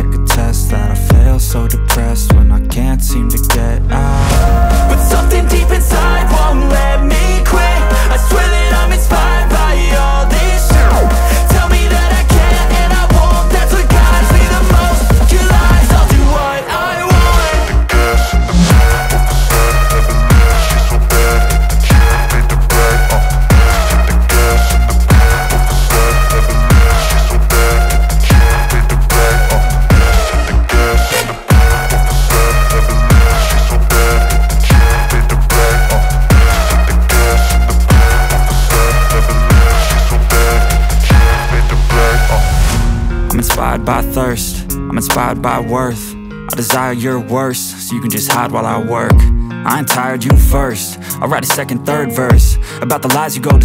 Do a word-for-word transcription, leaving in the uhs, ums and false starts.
like a test that I fail, so depressed when I can't seem to get out. But something deep inside won't let me quit. I swear that I'm inspired by all this shit. Tell me that I can't and I won't. That's what guides me the most. Your lies, I'll do what I want. The gas in the back of the set, never leave, she's so bad. The kid made the brag, uh hit the gas in the back of the set, never leave, she's so bad. The kid made the brag, uh hit the gas in the back of the set, never leave, she's so bad. The kid made the brag, uh hit the gas in the back of the set, never leave, she's so bad. The kid made the brag, uh I'm inspired by thirst, I'm inspired by worth. I desire your worst, so you can just hide while I work. I ain't tired, you first. I'll write a second, third verse about the lies you go to